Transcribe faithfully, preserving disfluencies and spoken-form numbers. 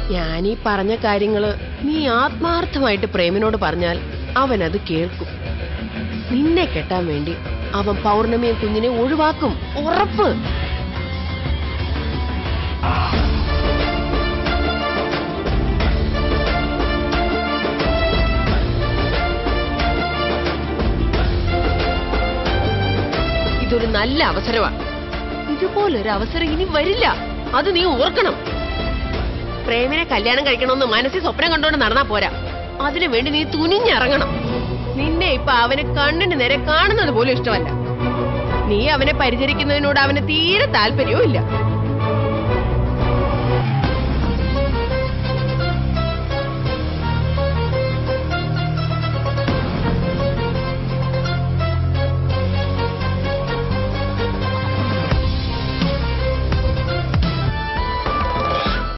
ഞാനീ പറഞ്ഞ കാര്യങ്ങള് നീ ആത്മാർത്ഥമായിട്ട് പ്രേമിനോട് പറഞ്ഞാൽ അവനത് കേൾക്കും. നിന്നെ കെട്ടാൻ വേണ്ടി അവൻ പൗർണമിയെ കുഞ്ഞിനെ ഒഴിവാക്കും, ഉറപ്പ്. ഇതൊരു നല്ല അവസരമാണ്. ഇതുപോലൊരു അവസരം ഇനി വരില്ല, അത് നീ ഓർക്കണം. പ്രേമിനെ കല്യാണം കഴിക്കണമെന്ന് മനസ്സിൽ സ്വപ്നം കണ്ടുകൊണ്ട് നടന്നാ പോരാ, അതിനു വേണ്ടി നീ തുനിഞ്ഞിറങ്ങണം. നിന്നെ ഇപ്പൊ അവന് കണ്ണിന് നേരെ കാണുന്നത് പോലും ഇഷ്ടമല്ല. നീ അവനെ പരിചരിക്കുന്നതിനോട് അവന് തീരെ താല്പര്യവും ഇല്ല.